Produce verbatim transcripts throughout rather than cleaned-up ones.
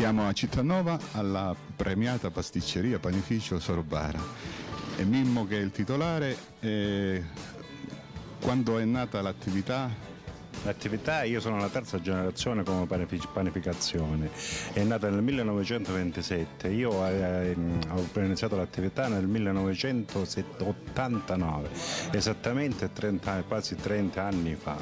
Siamo a Cittanova alla premiata pasticceria Panificio Sorbara. È Mimmo che è il titolare. E quando è nata l'attività? L'attività, io sono la terza generazione come panificazione, è nata nel millenovecentoventisette, io eh, ho iniziato l'attività nel millenovecentottantanove, esattamente trenta, quasi trenta anni fa.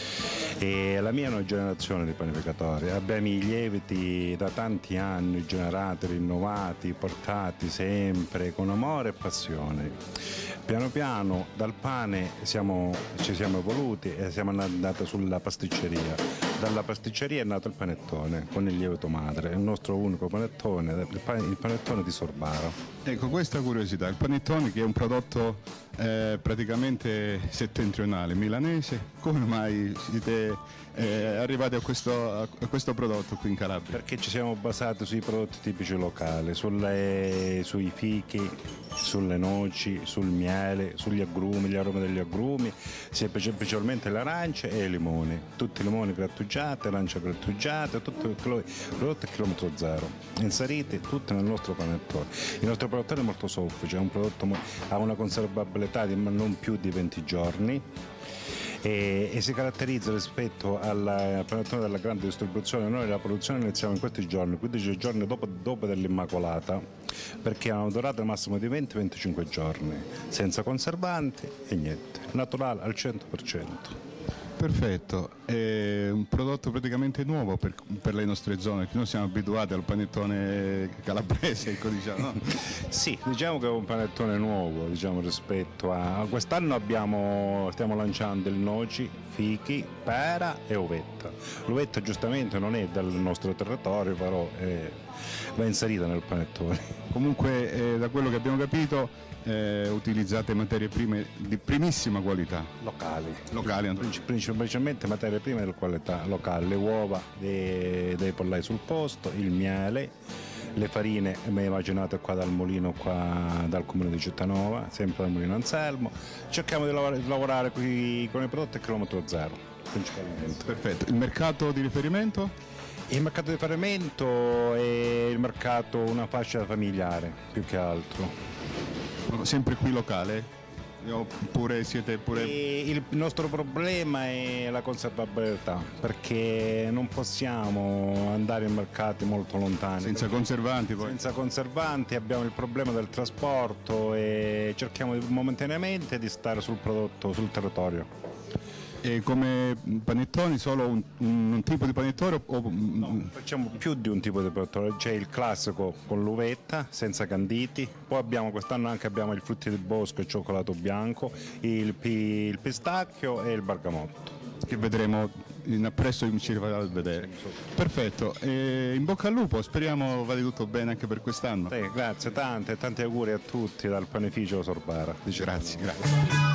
E la mia è una generazione di panificatori, abbiamo i lieviti da tanti anni generati, rinnovati, portati sempre con amore e passione. Piano piano dal pane siamo, ci siamo evoluti e siamo andati sulla pasticceria. Dalla pasticceria è nato il panettone con il lievito madre, il nostro unico panettone, il panettone di Sorbara. Ecco, questa curiosità, il panettone che è un prodotto eh, praticamente settentrionale, milanese, come mai siete eh, arrivati a questo, a questo prodotto qui in Calabria? Perché ci siamo basati sui prodotti tipici locali, sulle, sui fichi, sulle noci, sul miele, sugli agrumi, gli aromi degli agrumi, specialmente le arance e i limoni, tutti i limoni grattugiati, arance grattugiate, tutti i prodotti a chilometro zero, inseriti tutti nel nostro panettone. Il nostro panettone è molto soffice, è un prodotto, ha una conservabilità di non più di venti giorni. E, e si caratterizza rispetto al panettone della grande distribuzione. Noi la produzione iniziamo in questi giorni, quindici giorni dopo, dopo dell'Immacolata, perché ha una durata massima di venti venticinque giorni, senza conservanti e niente, naturale al cento per cento. Perfetto, è un prodotto praticamente nuovo per, per le nostre zone, noi siamo abituati al panettone calabrese, ecco, diciamo, no? Sì, diciamo che è un panettone nuovo, diciamo, rispetto a quest'anno abbiamo, stiamo lanciando il noci, fichi, pera e uvetta. L'uvetta giustamente non è del nostro territorio, però è, va inserita nel panettone. Comunque eh, da quello che abbiamo capito Eh, utilizzate materie prime di primissima qualità. Locali. Locali. Principalmente materie prime di qualità locali, le uova dei, dei pollai sul posto, il miele, le farine immaginate qua dal mulino, qua dal comune di Cittanova, sempre dal mulino Anselmo. Cerchiamo di lavorare, di lavorare qui con i prodotti a chilometro zero, principalmente. Perfetto. Il mercato di riferimento? Il mercato di riferimento è il mercato, una fascia familiare, più che altro. Sempre qui locale? Oppure siete pure... E il nostro problema è la conservabilità, perché non possiamo andare in mercati molto lontani. Senza conservanti poi? Senza conservanti, abbiamo il problema del trasporto e cerchiamo momentaneamente di stare sul prodotto, sul territorio. E come panettoni solo un, un, un tipo di panettone? O... No, facciamo più di un tipo di panettone, c'è il classico con l'uvetta, senza canditi, poi abbiamo quest'anno anche abbiamo il frutti del bosco, il cioccolato bianco, il, il pistacchio e il bergamotto. Che vedremo in appresso, ci farà a vedere. Perfetto, e in bocca al lupo, speriamo vada tutto bene anche per quest'anno. Sì, grazie, tante, tanti auguri a tutti dal Panificio Sorbara. Grazie, grazie.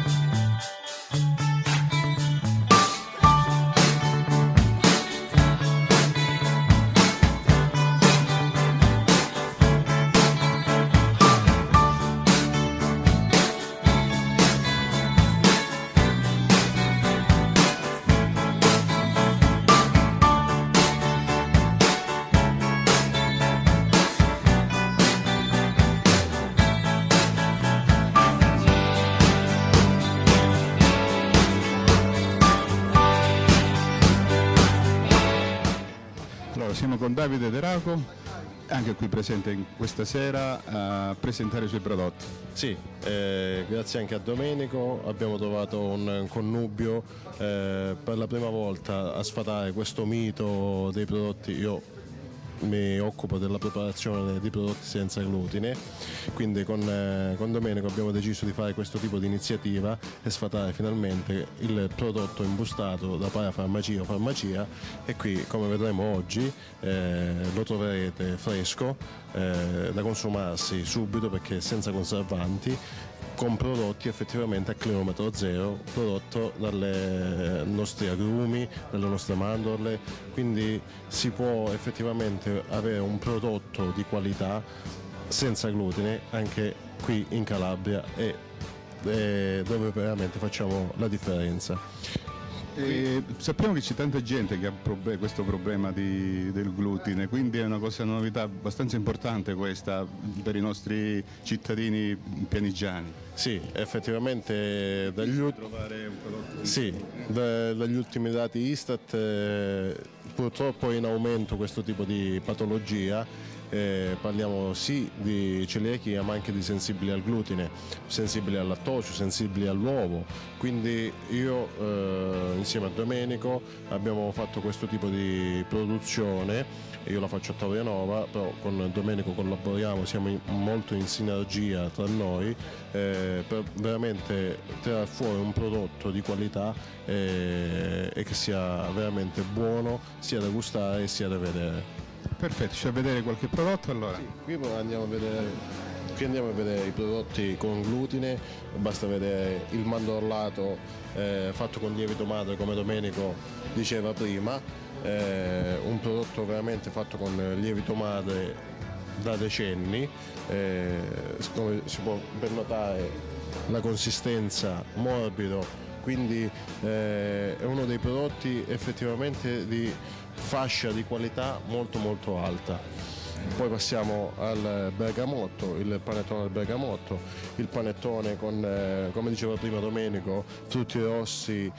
Siamo con Davide De Raco, anche qui presente in questa sera a presentare i suoi prodotti. Sì, eh, grazie anche a Domenico abbiamo trovato un connubio eh, per la prima volta a sfatare questo mito dei prodotti. Io mi occupo della preparazione di prodotti senza glutine, quindi con, eh, con Domenico abbiamo deciso di fare questo tipo di iniziativa e sfatare finalmente il prodotto imbustato da parafarmacia o farmacia, e qui, come vedremo oggi, eh, lo troverete fresco, eh, da consumarsi subito perché è senza conservanti, con prodotti effettivamente a chilometro zero, prodotto dalle nostri agrumi, dalle nostre mandorle, quindi si può effettivamente avere un prodotto di qualità senza glutine anche qui in Calabria, e, e dove veramente facciamo la differenza. E sappiamo che c'è tanta gente che ha prob- questo problema di- del glutine, quindi è una cosa, una novità abbastanza importante questa per i nostri cittadini pianigiani. Sì, effettivamente dagli, u- sì, da- dagli ultimi dati Istat eh, purtroppo è in aumento questo tipo di patologia. Eh, parliamo sì di celiachia ma anche di sensibili al glutine, sensibili al lattosio, sensibili all'uovo, quindi io eh, insieme a Domenico abbiamo fatto questo tipo di produzione, io la faccio a Taurinova, però con Domenico collaboriamo, siamo in- molto in sinergia tra noi eh, per veramente tirare fuori un prodotto di qualità eh, e che sia veramente buono sia da gustare sia da vedere. Perfetto, ci fa vedere qualche prodotto allora? Qui andiamo a vedere, qui andiamo a vedere i prodotti con glutine, basta vedere il mandorlato eh, fatto con lievito madre come Domenico diceva prima, eh, un prodotto veramente fatto con lievito madre da decenni, eh, come si può ben notare la consistenza morbido, quindi eh, è uno dei prodotti effettivamente di fascia di qualità molto molto alta. Poi passiamo al bergamotto, il panettone al bergamotto, il panettone con, eh, come diceva prima Domenico, frutti rossi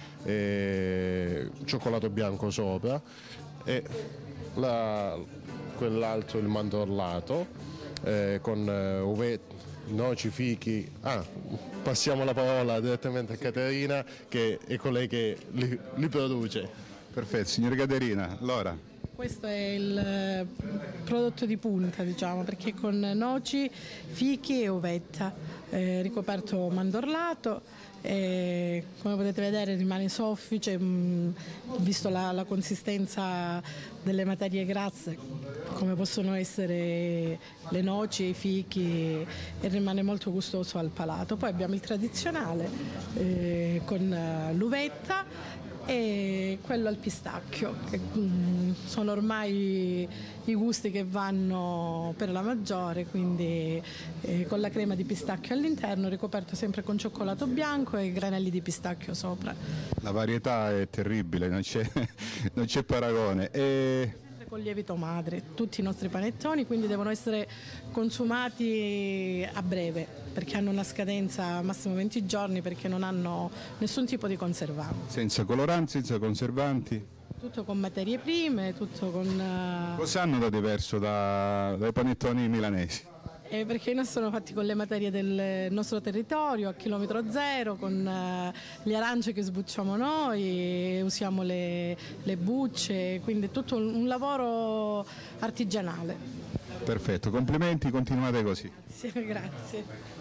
e cioccolato bianco sopra, e la- quell'altro il mandorlato eh, con eh, uvette, noci, fichi. Ah, passiamo la parola direttamente a Caterina che è colei che li, li produce. Perfetto, signora Caterina, allora, Questo è il eh, prodotto di punta, diciamo, perché con noci, fichi e uvetta, eh, ricoperto mandorlato, e come potete vedere rimane soffice, mh, visto la, la consistenza delle materie grasse, come possono essere le noci e i fichi, e rimane molto gustoso al palato. Poi abbiamo il tradizionale eh, con eh, l'uvetta e quello al pistacchio, che mm, sono ormai i gusti che vanno per la maggiore, quindi eh, con la crema di pistacchio all'interno, ricoperto sempre con cioccolato bianco e granelli di pistacchio sopra. la varietà è terribile, non c'è, non c'è paragone. E Con lievito madre, tutti i nostri panettoni, quindi devono essere consumati a breve, perché hanno una scadenza massimo venti giorni, perché non hanno nessun tipo di conservante. senza coloranti, senza conservanti. Tutto con materie prime, tutto con... eh, Cosa hanno da diverso da- dai panettoni milanesi? Eh, perché noi sono fatti con le materie del nostro territorio, a chilometro zero, con eh, le arance che sbucciamo noi, usiamo le, le bucce, quindi è tutto un, un lavoro artigianale. Perfetto, complimenti, continuate così. Sì, grazie.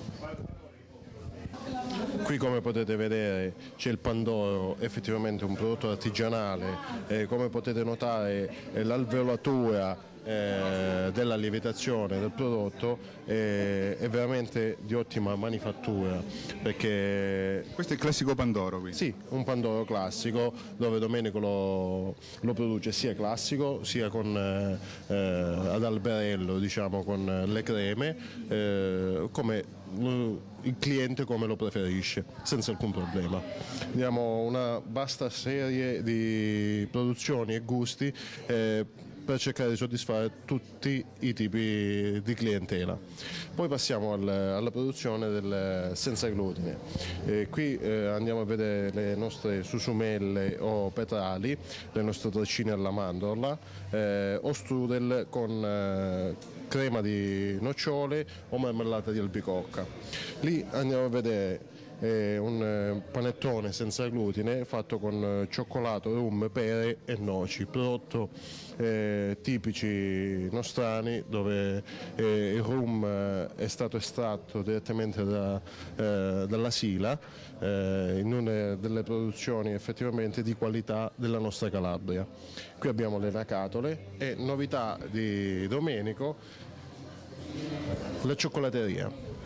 Qui come potete vedere c'è il pandoro, effettivamente un prodotto artigianale, eh, come potete notare eh, l'alveolatura eh, della lievitazione del prodotto eh, è veramente di ottima manifattura, perché Questo è il classico Pandoro, quindi. sì, un pandoro classico dove Domenico lo, lo produce sia classico sia con, eh, eh, ad alberello, diciamo, con le creme, eh, come eh, il cliente come lo preferisce, senza alcun problema. Abbiamo una vasta serie di produzioni e gusti eh, per cercare di soddisfare tutti i tipi di clientela. Poi passiamo al- alla produzione del senza glutine. Eh, qui eh, andiamo a vedere le nostre susumelle o petrali, le nostre treccine alla mandorla, eh, o strudel con eh, crema di nocciole o marmellata di albicocca. Lì andiamo a vedere eh, un eh, panettone senza glutine fatto con eh, cioccolato, rum, pere e noci, prodotto eh, tipici nostrani, dove eh, il rum eh, è stato estratto direttamente da, eh, dalla Sila, eh, in una delle produzioni effettivamente di qualità della nostra Calabria. Qui abbiamo le nacatole e novità di Domenico, la cioccolateria.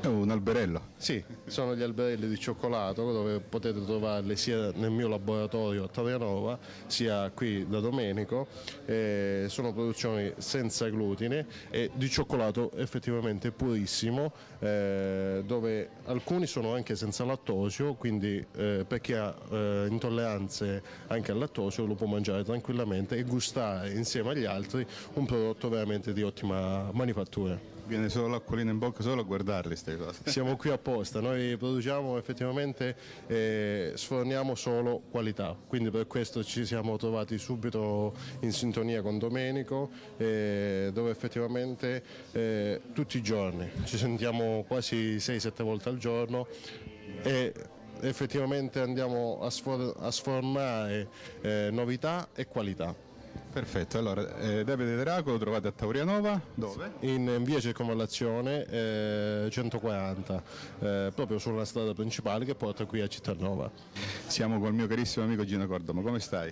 È un alberello. Sì, sono gli alberelli di cioccolato dove potete trovarli sia nel mio laboratorio a Taurinanova sia qui da Domenico. Eh, sono produzioni senza glutine e di cioccolato effettivamente purissimo, eh, dove alcuni sono anche senza lattosio, quindi eh, per chi ha eh, intolleranze anche al lattosio lo può mangiare tranquillamente e gustare insieme agli altri un prodotto veramente di ottima manifattura. Viene solo l'acquolina in bocca solo a guardarle queste cose. Siamo qui apposta, noi produciamo effettivamente, eh, sforniamo solo qualità, quindi per questo ci siamo trovati subito in sintonia con Domenico, eh, dove effettivamente eh, tutti i giorni ci sentiamo quasi sei sette volte al giorno e effettivamente andiamo a, sfor- a sfornare eh, novità e qualità. Perfetto, allora eh, Davide De Raco lo trovate a Taurianova, dove? In via Circonvallazione eh, centoquaranta, eh, proprio sulla strada principale che porta qui a Cittanova. Siamo col mio carissimo amico Gino Cordamo, come stai?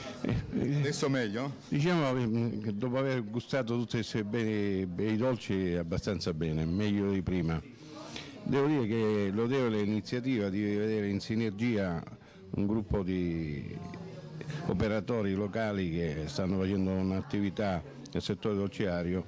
Adesso meglio? Diciamo che dopo aver gustato tutti questi bei, bei dolci abbastanza bene, meglio di prima. Devo dire che lodevole l'iniziativa di vedere in sinergia un gruppo di operatori locali che stanno facendo un'attività nel settore dolciario,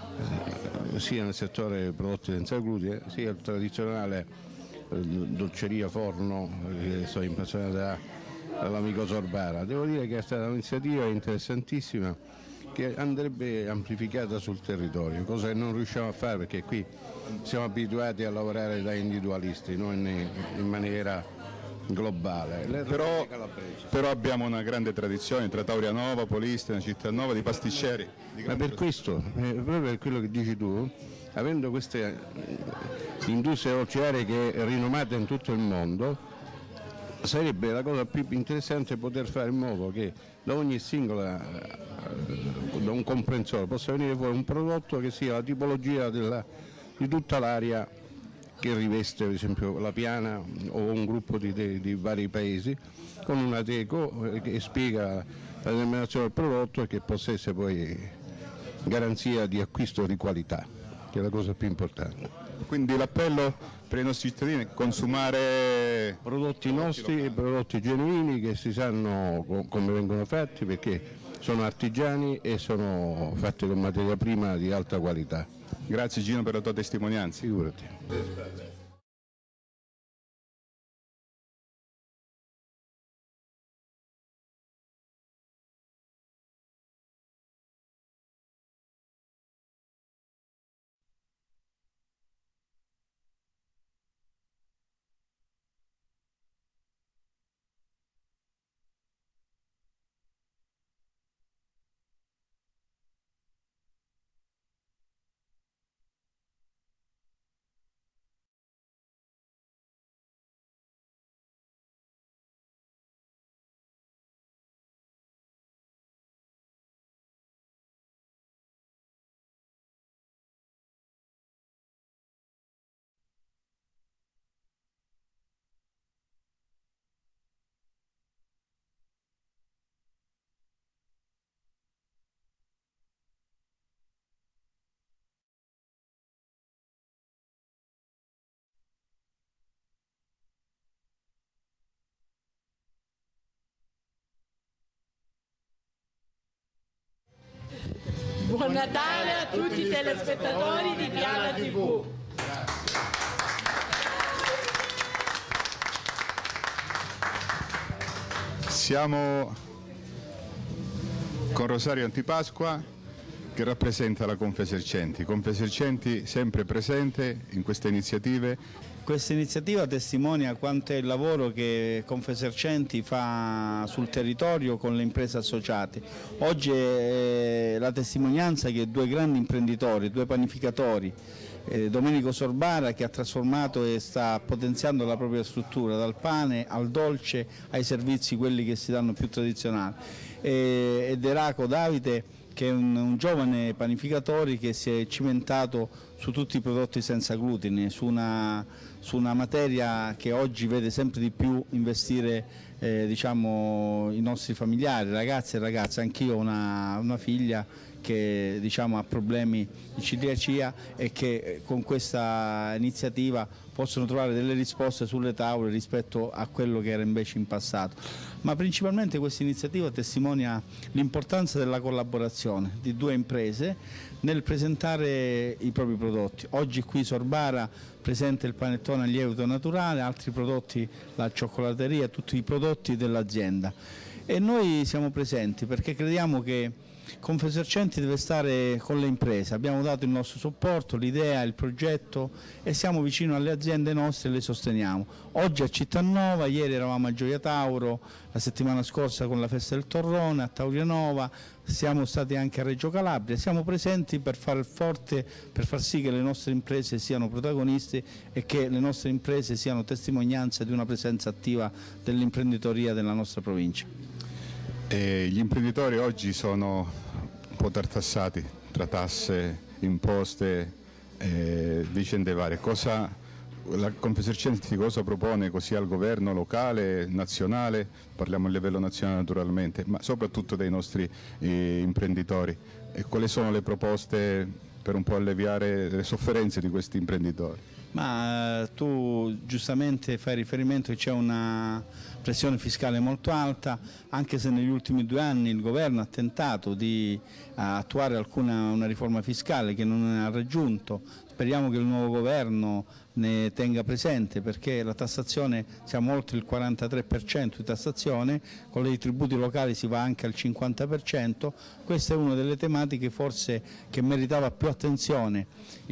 eh, sia nel settore prodotti senza glutine, sia il tradizionale eh, dolceria forno che sto impassionata dall'amico Sorbara. Devo dire che è stata un'iniziativa interessantissima che andrebbe amplificata sul territorio, cosa che non riusciamo a fare perché qui siamo abituati a lavorare da individualisti, non in, in maniera globale. Però, però abbiamo una grande tradizione tra Taurianova, Polistena, Cittanova di pasticceri. Di Ma per questo, eh, proprio per quello che dici tu, avendo queste industrie dolciarie che è rinomata in tutto il mondo, sarebbe la cosa più interessante poter fare in modo che da ogni singola, da un comprensore possa venire fuori un prodotto che sia la tipologia della, di tutta l'area che riveste per esempio la Piana o un gruppo di, di, di vari paesi, con una teco che spiega la denominazione del prodotto e che possa essere poi garanzia di acquisto di qualità, che è la cosa più importante. Quindi l'appello per i nostri cittadini è consumare prodotti nostri, prodotti genuini che si sanno come vengono fatti perché sono artigiani e sono fatti con materia prima di alta qualità. Grazie Gino per la tua testimonianza. Figurati. Buon Natale a tutti i telespettatori di Piana tivù. Siamo con Rosario Antipasqua che rappresenta la Confesercenti. Confesercenti sempre presente in queste iniziative. Questa iniziativa testimonia quanto è il lavoro che Confesercenti fa sul territorio con le imprese associate. Oggi è la testimonianza che due grandi imprenditori, due panificatori, eh, Domenico Sorbara che ha trasformato e sta potenziando la propria struttura dal pane al dolce ai servizi quelli che si danno più tradizionali, e, e De Raco Davide che è un, un giovane panificatore che si è cimentato su tutti i prodotti senza glutine, su una, su una materia che oggi vede sempre di più investire eh, diciamo, i nostri familiari, ragazzi e ragazze. Anch'io ho una, una figlia che diciamo, ha problemi di celiachia e che con questa iniziativa possono trovare delle risposte sulle tavole rispetto a quello che era invece in passato. Ma principalmente questa iniziativa testimonia l'importanza della collaborazione di due imprese nel presentare i propri prodotti. Oggi qui Sorbara presenta il panettone al lievito naturale, altri prodotti, la cioccolateria, tutti i prodotti dell'azienda. E noi siamo presenti perché crediamo che Confesercenti deve stare con le imprese, abbiamo dato il nostro supporto, l'idea, il progetto e siamo vicino alle aziende nostre e le sosteniamo. Oggi a Cittanova, ieri eravamo a Gioia Tauro, la settimana scorsa con la festa del Torrone, a Taurianova, siamo stati anche a Reggio Calabria, siamo presenti per far forte, per far sì che le nostre imprese siano protagonisti e che le nostre imprese siano testimonianza di una presenza attiva dell'imprenditoria della nostra provincia. E gli imprenditori oggi sono un po' tartassati tra tasse, imposte, eh, vicende varie. Cosa, la Confesercenti cosa propone così al governo locale, nazionale, parliamo a livello nazionale naturalmente, ma soprattutto dei nostri eh, imprenditori? E quali sono le proposte per un po' alleviare le sofferenze di questi imprenditori? Ma tu giustamente fai riferimento che c'è una pressione fiscale molto alta, anche se negli ultimi due anni il governo ha tentato di attuare alcuna, una riforma fiscale che non ha raggiunto. Speriamo che il nuovo governo ne tenga presente perché la tassazione, siamo oltre il quarantatré per cento di tassazione, con i tributi locali si va anche al cinquanta per cento, questa è una delle tematiche forse che meritava più attenzione.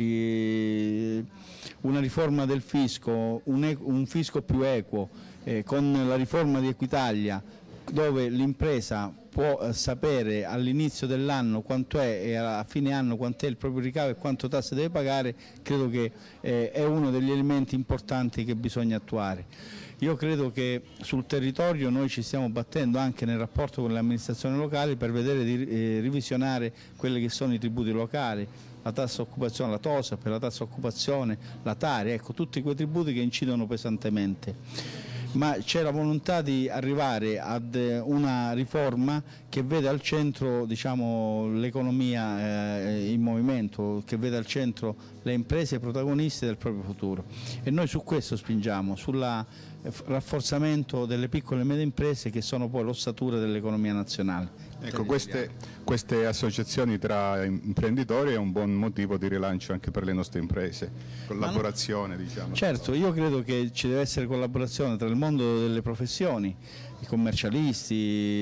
E una riforma del fisco, un, un fisco più equo, eh, con la riforma di Equitalia dove l'impresa può eh, sapere all'inizio dell'anno quanto è e a fine anno quanto è il proprio ricavo e quanto tasse deve pagare, credo che eh, è uno degli elementi importanti che bisogna attuare. Io credo che sul territorio noi ci stiamo battendo anche nel rapporto con le amministrazioni locali per vedere di eh, rivisionare quelli che sono i tributi locali, la tassa occupazione, la TOSAP, per la tassa occupazione, la Tari, ecco, tutti quei tributi che incidono pesantemente. Ma c'è la volontà di arrivare ad una riforma che vede al centro diciamo, l'economia eh, in movimento, che vede al centro le imprese protagoniste del proprio futuro. E noi su questo spingiamo, sul rafforzamento delle piccole e medie imprese che sono poi l'ossatura dell'economia nazionale. Ecco, queste, queste associazioni tra imprenditori è un buon motivo di rilancio anche per le nostre imprese, collaborazione diciamo. Certo, io credo che ci deve essere collaborazione tra il mondo delle professioni, i commercialisti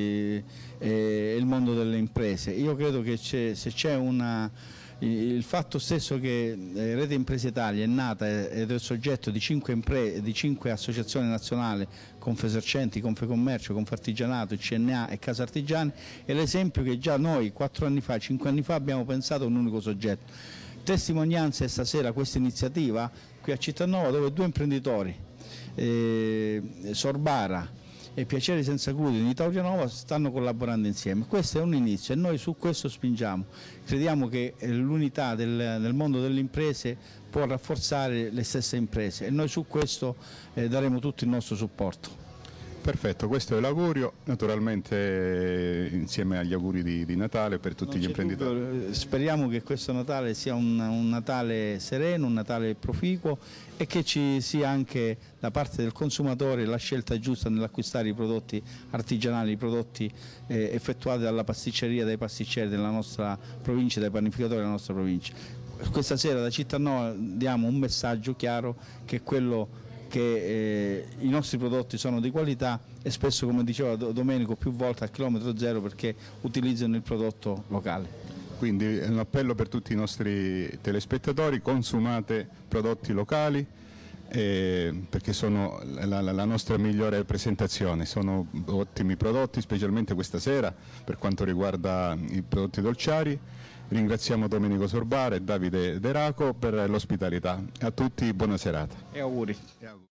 e il mondo delle imprese. Io credo che se c'è una... Il fatto stesso che Rete Imprese Italia è nata ed è soggetto di cinque, impre, di cinque associazioni nazionali, Confesercenti, Confecommercio, Confartigianato, C N A e Casa Artigiani, è l'esempio che già noi quattro anni fa, cinque anni fa abbiamo pensato a un unico soggetto. Testimonianza è stasera questa iniziativa qui a Cittanova dove due imprenditori, eh, Sorbara e Piaceri Senza Glutine di Taurianova stanno collaborando insieme. Questo è un inizio e noi su questo spingiamo. Crediamo che l'unità del, del mondo delle imprese può rafforzare le stesse imprese e noi su questo eh, daremo tutto il nostro supporto. Perfetto, questo è l'augurio, naturalmente insieme agli auguri di, di Natale per tutti non gli imprenditori. Dubbio, speriamo che questo Natale sia un, un Natale sereno, un Natale proficuo e che ci sia anche da parte del consumatore la scelta giusta nell'acquistare i prodotti artigianali, i prodotti eh, effettuati dalla pasticceria, dai pasticceri della nostra provincia, dai panificatori della nostra provincia. Questa sera da Cittanova diamo un messaggio chiaro che è quello che eh, i nostri prodotti sono di qualità e spesso, come diceva Domenico, più volte a chilometro zero perché utilizzano il prodotto locale. Quindi è un appello per tutti i nostri telespettatori: consumate prodotti locali eh, perché sono la, la, la nostra migliore presentazione, sono ottimi prodotti, specialmente questa sera per quanto riguarda i prodotti dolciari. Ringraziamo Domenico Sorbara e Davide De Raco per l'ospitalità. A tutti buona serata. E auguri.